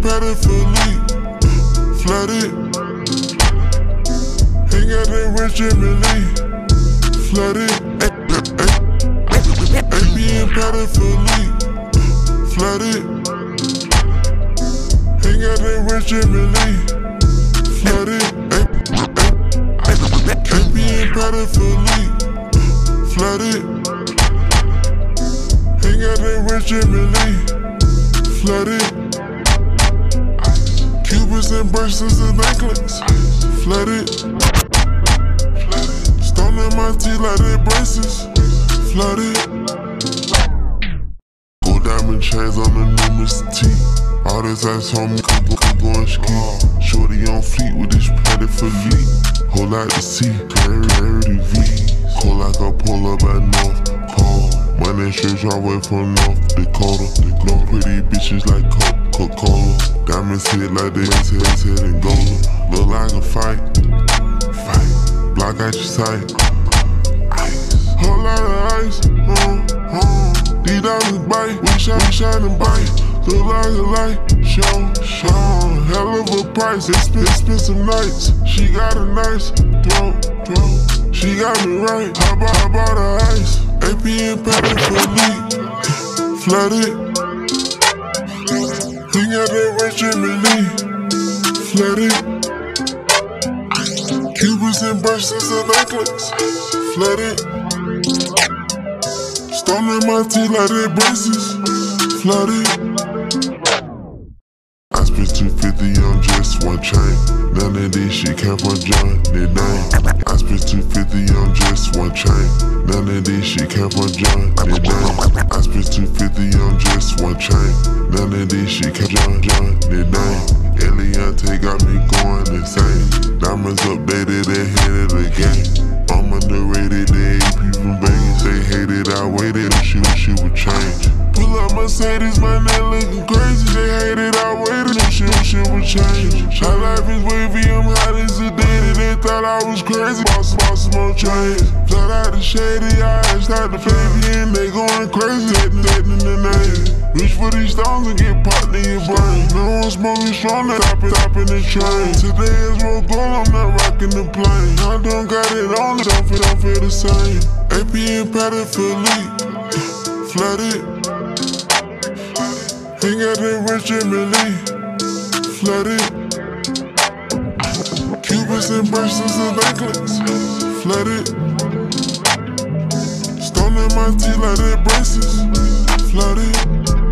padded for leak, flooded. Ain't got that rich Emily, flooded. Ain't being padded for leak, flooded. Ain't got that rich Emily, flooded. Ain't being padded for leak, flooded. Ain't got that rich Emily, flooded. Cubans and bracelets and anklets, flooded. Stone in my teeth like they braces, flooded. Gold diamond chains on the new Mr. T. All this ice on me, could go and ski. Shorty on fleet with this padded for leak. Whole lot to see, clarity V's. Cold like a pull up at North Pole. Money shirts all way from North Dakota. No pretty bitches like Coca-Cola. Diamonds hit like they head and gold. Look like a fight. Block out your sight. Whole lot of ice. These diamonds bite. We shine and bite. Look like a light. Show. Hell of a price. Expensive nights. She got a nice throat. She got me right. How about the ice? APN padded for leak, flooded. Ain't got that rich Emily, flooded. Cubans and bracelets and anklets, flooded. Stone in my teeth like they braces, flooded. I spent $250 on just one chain. None of this shit came from John, their name. I spent $250 on just one chain. None of this shit came from John, their name. I spent $250 on just one chain. None of this shit came from John, their name. Eliante got me going insane. Diamonds updated ahead of the game. I'm underrated, the AP from Vegas. They hated, I waited, and shit would change. Pull up Mercedes, my neck looking crazy. They hated, I waited, and shit would change. My life is wavy, I'm hot as a daddy. They thought I was crazy, bought some more chains. Flat out the shady, I asked out the baby, and they going crazy, letting in the name. Reach for these stones and get popped in your brain. No one smoking strong, stopping the train. Today is roll gold, I'm not rocking the plane. I don't got it on, don't feel the same. APN padded for leak, flooded. Ain't got that rich Emily, flooded. Cubans and bracelets and anklets, flooded. Stone in my teeth like they braces, flooded.